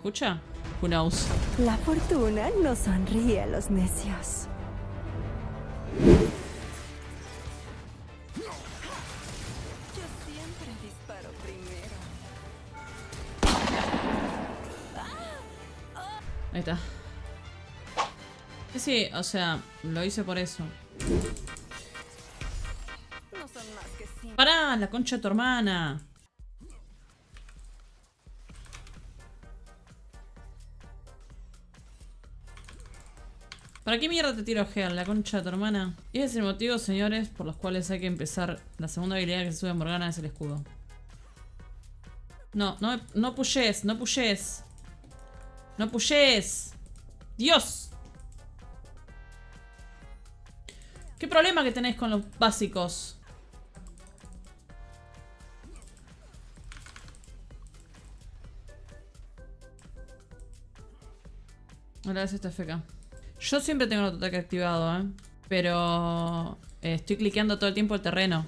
escucha? Who knows? La fortuna no sonríe a los necios. Yo siempre disparo primero. Ahí está. Sí, o sea, lo hice por eso. No son más que simples. ¡Pará! La concha de tu hermana. ¿Para qué mierda te tiro Heal, la concha de tu hermana? Y ese es el motivo, señores, por los cuales hay que empezar. La segunda habilidad que se sube a Morgana es el escudo. No, no pushes, no pushes. No pushes. ¡Dios! ¿Qué problema que tenés con los básicos? Ahora es esta FK. Yo siempre tengo el autoataque activado, pero estoy cliqueando todo el tiempo el terreno.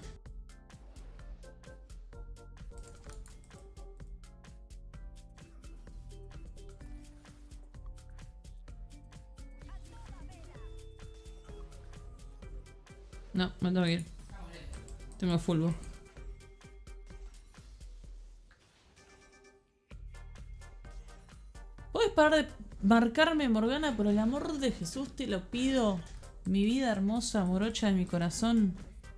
No, me tengo que ir. Tengo fulbo. ¿Puedes parar de marcarme, Morgana? Por el amor de Jesús te lo pido. Mi vida hermosa, morocha de mi corazón.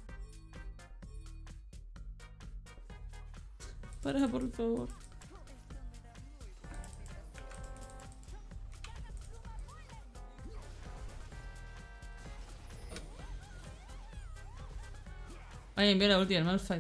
Para, por favor. Alguien vio la ulti del Malphite.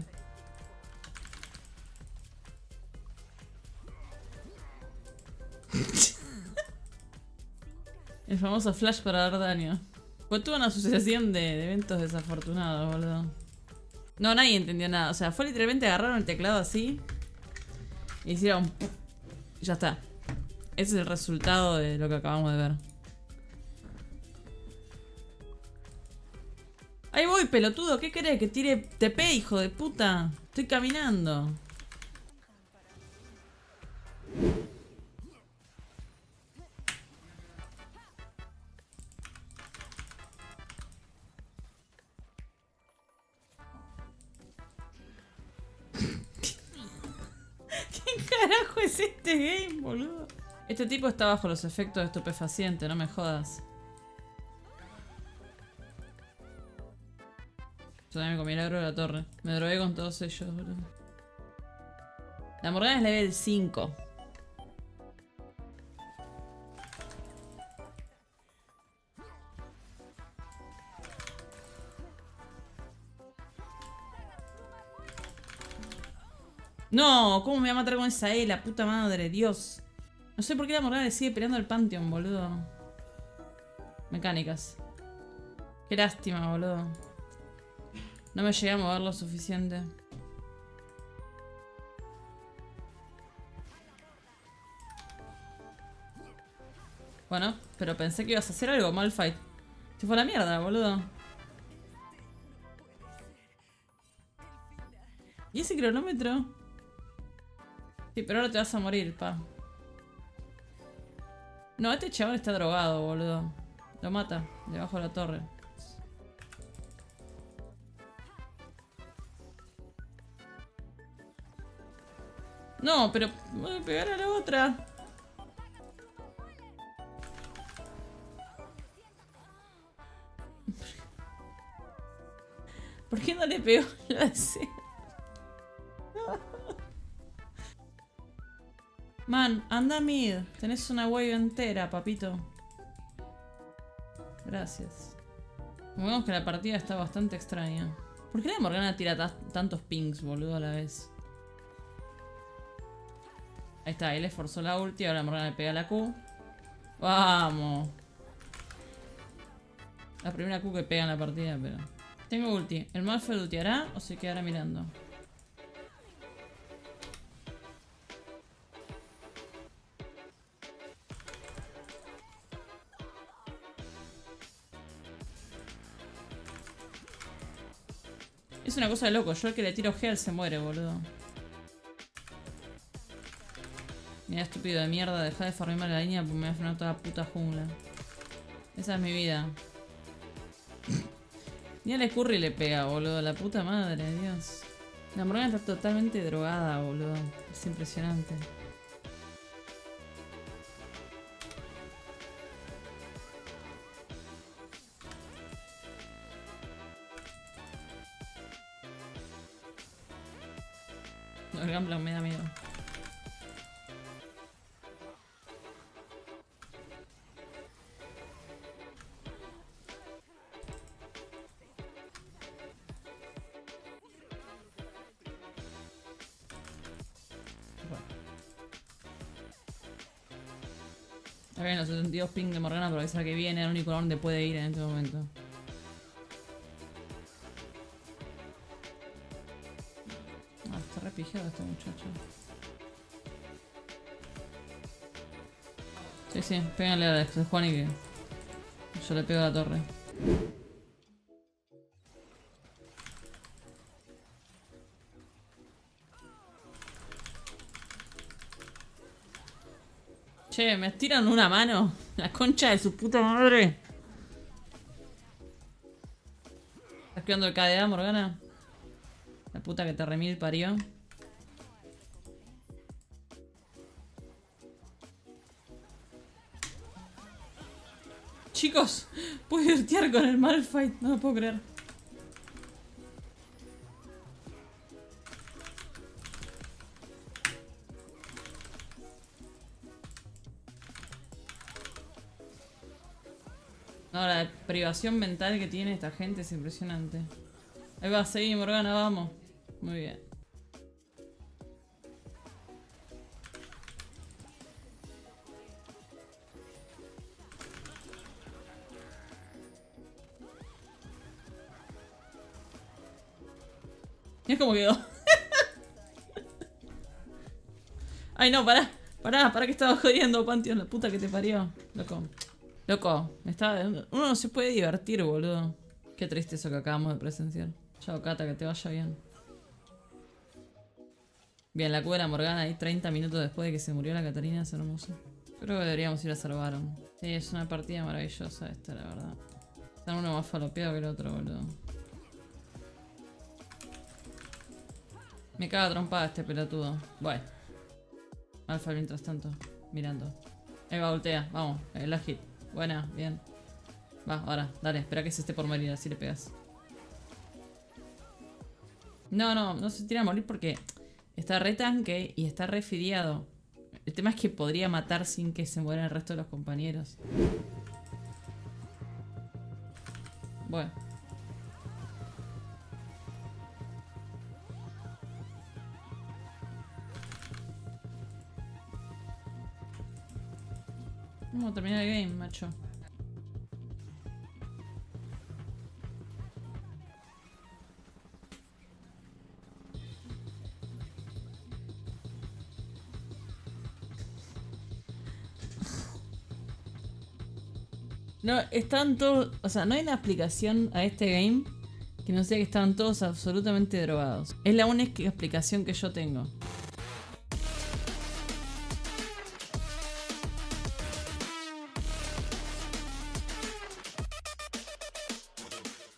El famoso flash para dar daño. Pues tuvo una sucesión de eventos desafortunados, boludo. No, nadie entendió nada. O sea, fue literalmente agarraron el teclado así. Y hicieron... Y ya está. Ese es el resultado de lo que acabamos de ver. Ahí voy, pelotudo. ¿Qué querés? ¿Que tire TP, hijo de puta? Estoy caminando. ¿Qué carajo es este game, boludo? Este tipo está bajo los efectos de estupefaciente, no me jodas. Yo también me comí el agro de la torre. Me drogué con todos ellos, boludo. La Morgana es level 5. No, ¿cómo me va a matar con esa E? La puta madre, Dios. No sé por qué la Morgana le sigue peleando al Pantheon, boludo. Mecánicas. Qué lástima, boludo. No me llegué a mover lo suficiente. Bueno, pero pensé que ibas a hacer algo, Malphite. Se fue a la mierda, boludo. ¿Y ese cronómetro? Sí, pero ahora te vas a morir, pa. No, este chabón está drogado, boludo. Lo mata, debajo de la torre. No, pero voy a pegar a la otra. ¿Por qué no le pegó la DC? Man, anda mid. Tenés una wave entera, papito. Gracias. Como vemos que la partida está bastante extraña. ¿Por qué la Morgana tira tantos pings, boludo, a la vez? Ahí está, él esforzó la ulti, ahora la Morgana le pega la Q. ¡Vamos! La primera Q que pega en la partida, pero... Tengo ulti. ¿El Malphite ultiará o se quedará mirando? Es una cosa de loco. Yo el que le tiro heal se muere, boludo. Mira, estúpido de mierda, deja de farmearme la línea porque me voy a frenar toda la puta jungla. Esa es mi vida. Ni al Scurry le pega, boludo. La puta madre, Dios. La Morgana está totalmente drogada, boludo. Es impresionante. No, el Gunplank me da miedo. Acá vienen los 72 ping de Morgana para avisar que viene, el único lugar donde puede ir en este momento. Ah, está re pijado este muchacho. Sí, sí, péganle a Alex, Juan y que yo le pego a la torre. Che, me estiran una mano. La concha de su puta madre. ¿Estás cuidando el KDA, Morgana? La puta que te remil parió. Chicos, puedo irtear con el Malphite. No lo puedo creer. No, la privación mental que tiene esta gente es impresionante. Ahí va, seguí, Morgana, vamos. Muy bien. Mira cómo quedó. Ay, no, pará. Pará que estaba jodiendo, Pantheon. La puta que te parió. Loco, uno no se puede divertir, boludo. Qué triste eso que acabamos de presenciar. Chao, Cata, que te vaya bien. Bien, la cubera Morgana ahí 30 minutos después de que se murió la Catarina, es hermoso. Creo que deberíamos ir a salvar. Sí, es una partida maravillosa esta, la verdad. Está uno más falopeado que el otro, boludo. Me caga trompada este pelotudo. Bueno. Alfa mientras tanto, mirando. Ahí va, voltea, vamos, la hit. Buena, bien. Va, ahora, dale, espera que se esté por morir, así le pegas. No se tira a morir porque está re tanque y está re fideado. El tema es que podría matar sin que se mueran el resto de los compañeros. Bueno. Vamos a terminar el game, macho. No, están todos... O sea, no hay una explicación a este game que no sea que estaban todos absolutamente drogados. Es la única explicación que yo tengo.